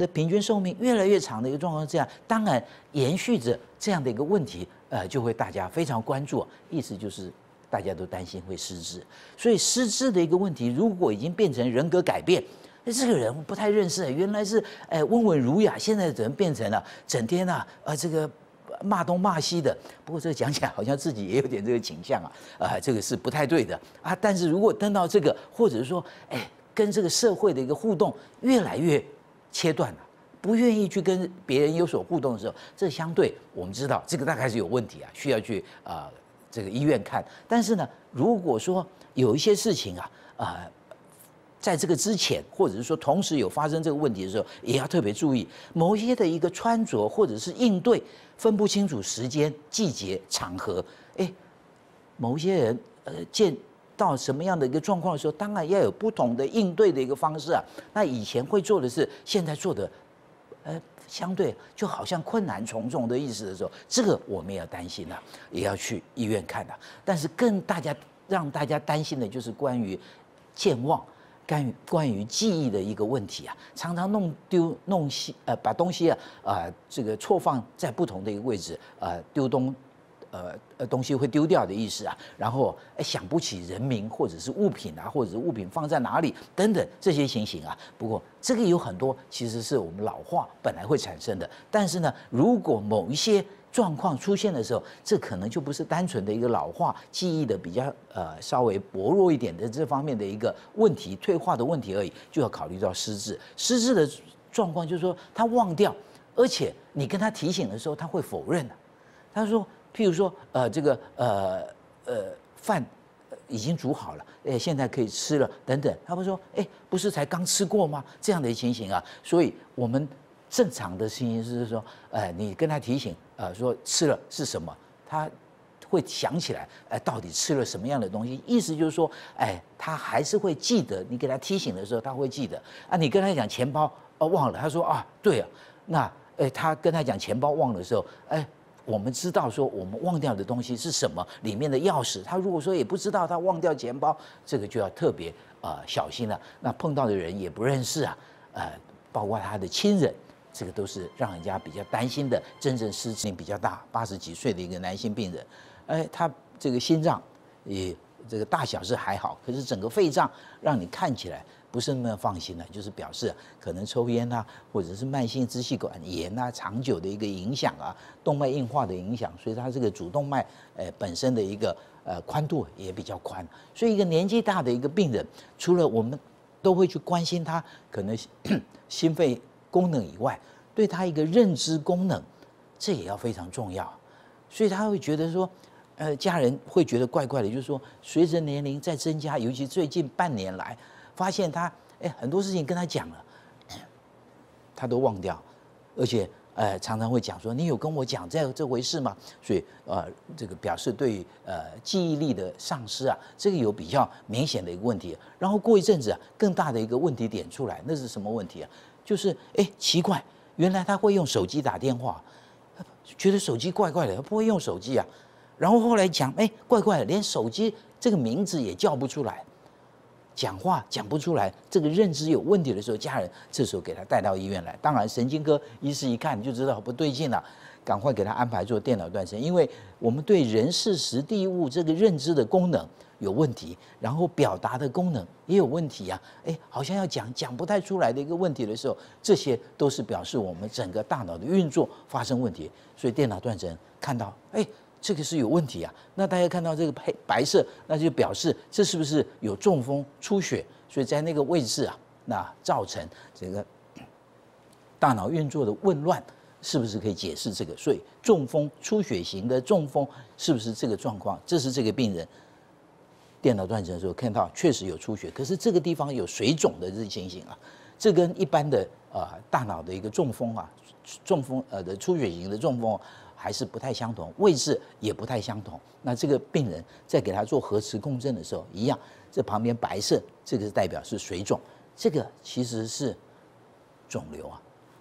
的平均寿命越来越长的一个状况，这样当然延续着这样的一个问题，就会大家非常关注。意思就是大家都担心会失智，所以失智的一个问题，如果已经变成人格改变，这个人不太认识，原来是温文儒雅，现在怎么变成了整天这个骂东骂西的？不过这个讲起来好像自己也有点这个倾向这个是不太对的但是如果登到这个，或者说跟这个社会的一个互动越来越切断了，不愿意去跟别人有所互动的时候，这相对我们知道这个大概是有问题需要去这个医院看。但是呢，如果说有一些事情在这个之前，或者是说同时有发生这个问题的时候，也要特别注意某些的一个穿着或者是应对分不清楚时间、季节、场合。某些人见到什么样的一个状况的时候，当然要有不同的应对的一个方式那以前会做的事，现在做的相对就好像困难重重的意思的时候，这个我们也要担心也要去医院看但是更让大家担心的就是关于健忘。关于记忆的一个问题常常把东西这个错放在不同的一个位置东西会丢掉的意思然后想不起人名或者是物品或者是物品放在哪里等等这些情形不过这个有很多其实是我们老化本来会产生的，但是呢，如果某一些状况出现的时候，这可能就不是单纯的一个老化记忆的比较稍微薄弱一点的这方面的一个问题，退化的问题而已，就要考虑到失智。失智的状况就是说他忘掉，而且你跟他提醒的时候，他会否认他说，譬如说饭已经煮好了，现在可以吃了等等，他会说，不是才刚吃过吗？这样的情形所以我们正常的情形是说，你跟他提醒，说吃了是什么，他会想起来，到底吃了什么样的东西。意思就是说，他还是会记得。你给他提醒的时候，他会记得。你跟他讲钱包忘了，他说对那他跟他讲钱包忘了的时候，我们知道说我们忘掉的东西是什么，里面的钥匙。他如果说也不知道他忘掉钱包，这个就要特别小心了。那碰到的人也不认识包括他的亲人。这个都是让人家比较担心的，真正失智比较大，80几岁的一个男性病人，他这个心脏也这个大小是还好，可是整个肺脏让你看起来不是那么放心了，就是表示可能抽烟或者是慢性支气管炎长久的一个影响动脉硬化的影响，所以他这个主动脉本身的一个宽度也比较宽，所以一个年纪大的一个病人，除了我们都会去关心他可能心肺功能以外，对他一个认知功能，这也要非常重要。所以他会觉得说，家人会觉得怪怪的，就是说，随着年龄在增加，尤其最近半年来，发现他很多事情跟他讲了，他都忘掉，而且常常会讲说，你有跟我讲这回事吗？所以这个表示对记忆力的丧失这个有比较明显的一个问题。然后过一阵子更大的一个问题点出来，那是什么问题就是奇怪，原来他会用手机打电话，觉得手机怪怪的，他不会用手机然后后来讲，怪怪的，连手机这个名字也叫不出来，讲话讲不出来，这个认知有问题的时候，家人这时候给他带到医院来。当然，神经科医师一看就知道不对劲了，赶快给他安排做电脑断层，因为我们对人事时地物这个认知的功能有问题，然后表达的功能也有问题好像要讲不太出来的一个问题的时候，这些都是表示我们整个大脑的运作发生问题。所以电脑断层看到，这个是有问题那大家看到这个白色，那就表示这是不是有中风出血？所以在那个位置那造成这个大脑运作的紊乱，是不是可以解释这个？所以中风出血型的中风是不是这个状况？这是这个病人电脑断层的时候看到确实有出血，可是这个地方有水肿的这情形这跟一般的大脑的一个中风中风的出血型的中风还是不太相同，位置也不太相同。那这个病人在给他做核磁共振的时候一样，这旁边白色这个是代表是水肿，这个其实是肿瘤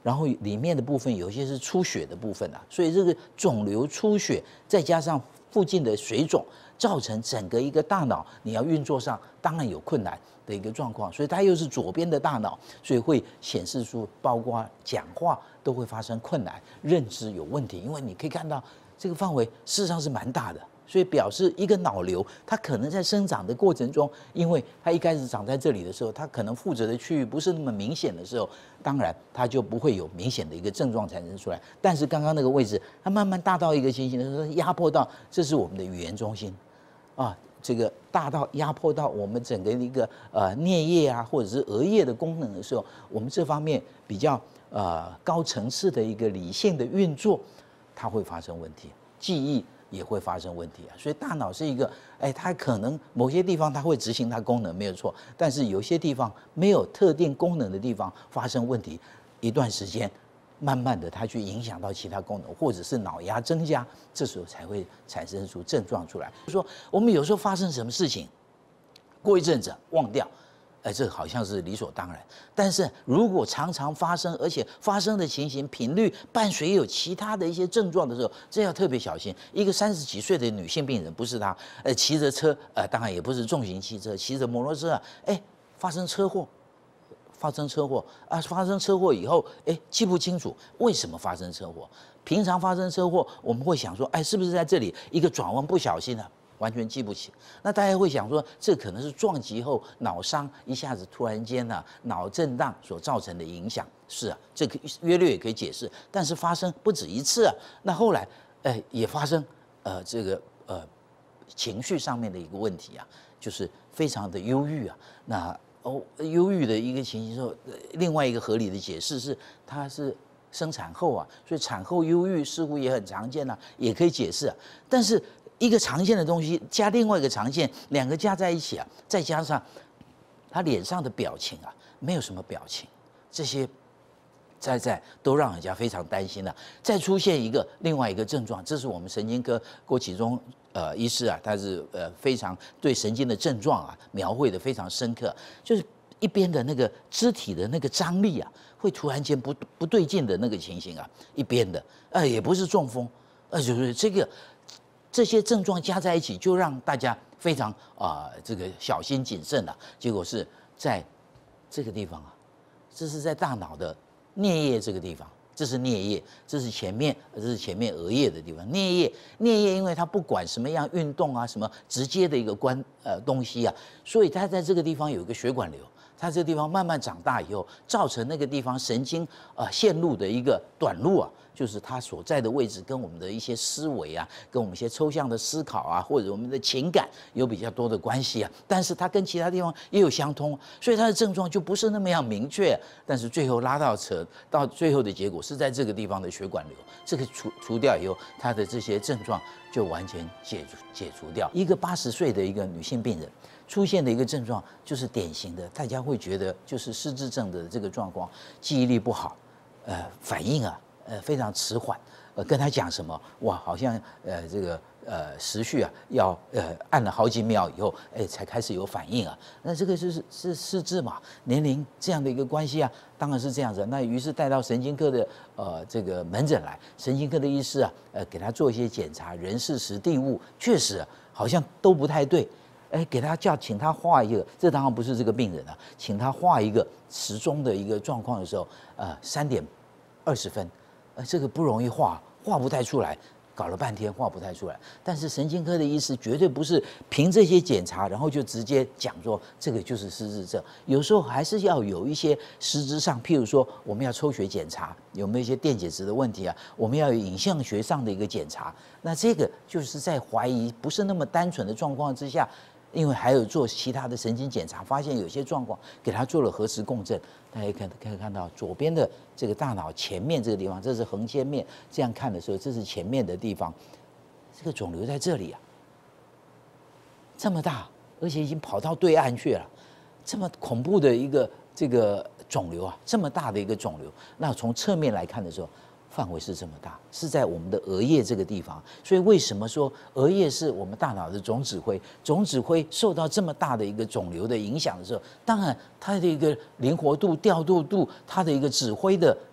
然后里面的部分有一些是出血的部分啊，所以这个肿瘤出血再加上附近的水肿，造成整个一个大脑你要运作上当然有困难的一个状况，所以它又是左边的大脑，所以会显示出包括讲话都会发生困难，认知有问题，因为你可以看到这个范围事实上是蛮大的。所以表示一个脑瘤，它可能在生长的过程中，因为它一开始长在这里的时候，它可能负责的区域不是那么明显的时候，当然它就不会有明显的一个症状产生出来。但是刚刚那个位置，它慢慢大到一个情形的时候，压迫到这是我们的语言中心，啊，这个大到压迫到我们整个一个颞叶啊，或者是额叶的功能的时候，我们这方面比较高层次的一个理性的运作，它会发生问题，记忆也会发生问题啊，所以大脑是一个，它可能某些地方它会执行它功能没有错，但是有些地方没有特定功能的地方发生问题，一段时间，慢慢的它去影响到其他功能，或者是脑压增加，这时候才会产生出症状出来。就说我们有时候发生什么事情，过一阵子忘掉。这好像是理所当然，但是如果常常发生，而且发生的情形频率伴随有其他的一些症状的时候，这要特别小心。一个30几岁的女性病人，不是她，骑着车，当然也不是重型汽车，骑着摩托车啊，发生车祸啊，发生车祸以后，记不清楚为什么发生车祸。平常发生车祸，我们会想说，是不是在这里一个转弯不小心啊？完全记不起，那大家会想说，这可能是撞击后脑伤一下子突然间呢，脑震荡所造成的影响。是啊，这个约略也可以解释，但是发生不止一次啊。那后来，也发生这个情绪上面的一个问题啊，就是非常的忧郁啊。那忧郁的一个情形之后，另外一个合理的解释是，它是生产后啊，所以产后忧郁似乎也很常见啊，也可以解释啊。但是一个常见的东西加另外一个常见，两个加在一起啊，再加上他脸上的表情啊，没有什么表情，这些在都让人家非常担心了。再出现另外一个症状，这是我们神经科郭启忠医师啊，他是非常对神经的症状啊描绘的非常深刻，就是一边的那个肢体的那个张力啊，会突然间不对劲的那个情形啊，一边的也不是中风，就是这些症状加在一起，就让大家非常这个小心谨慎了。结果是在这个地方啊，这是在大脑的颞叶这个地方，这是颞叶，这是前面额叶的地方。颞叶因为它不管什么样运动啊，什么直接的一个东西啊，所以它在这个地方有一个血管瘤。它这个地方慢慢长大以后，造成那个地方神经线路的一个短路啊，就是它所在的位置跟我们的一些思维啊，跟我们一些抽象的思考啊，或者我们的情感有比较多的关系啊。但是它跟其他地方也有相通，所以它的症状就不是那么样明确。但是最后到最后的结果是在这个地方的血管瘤，这个除掉以后，它的这些症状就完全解除掉。一个80岁的一个女性病人。出现的一个症状就是典型的，大家会觉得就是失智症的这个状况，记忆力不好，反应啊，非常迟缓，跟他讲什么，哇，好像这个时序啊，要按了好几秒以后，才开始有反应啊。那这个是失智嘛，年龄这样的一个关系啊，当然是这样子。那于是带到神经科的这个门诊来，神经科的医师啊，给他做一些检查，人事时地物，确实好像都不太对。给他请他画一个，这当然不是这个病人啊，请他画一个时钟的一个状况的时候，3点20分，这个不容易画不太出来，搞了半天画不太出来。但是神经科的医师绝对不是凭这些检查，然后就直接讲说这个就是失智症，有时候还是要有一些实质上，譬如说我们要抽血检查有没有一些电解质的问题啊，我们要有影像学上的一个检查。那这个就是在怀疑不是那么单纯的状况之下。因为还有做其他的神经检查，发现有些状况，给他做了核磁共振，大家可以看到左边的这个大脑前面这个地方，这是横切面，这样看的时候，这是前面的地方，这个肿瘤在这里啊，这么大，而且已经跑到对岸去了，这么恐怖的一个这个肿瘤啊，这么大的一个肿瘤，那从侧面来看的时候。范围是这么大，是在我们的额叶这个地方，所以为什么说额叶是我们大脑的总指挥？总指挥受到这么大的一个肿瘤的影响的时候，当然它的一个灵活度、调度度，它的一个指挥的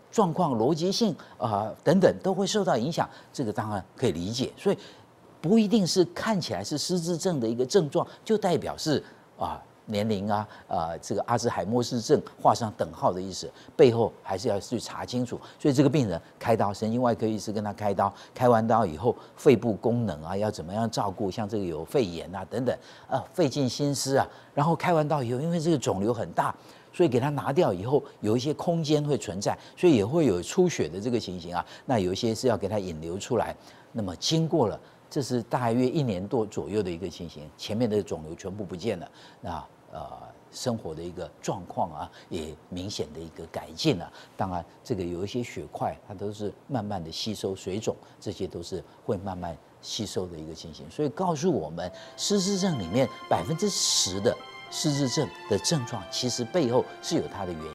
状况、逻辑性等等都会受到影响，这个当然可以理解。所以不一定是看起来是失智症的一个症状，就代表是年龄这个阿兹海默氏症画上等号的意思，背后还是要去查清楚。所以这个病人开刀，神经外科医师跟他开刀，开完刀以后肺部功能要怎么样照顾，像这个有肺炎等等费尽心思然后开完刀以后，因为这个肿瘤很大，所以给它拿掉以后，有一些空间会存在，所以也会有出血的这个情形那有一些是要给它引流出来。那么经过了，这是大约1年多左右的一个情形，前面的肿瘤全部不见了，那生活的一个状况也明显的一个改进了。当然，这个有一些血块，它都是慢慢的吸收水肿，这些都是会慢慢吸收的一个情形。所以告诉我们，失智症里面10%的失智症的症状，其实背后是有它的原因。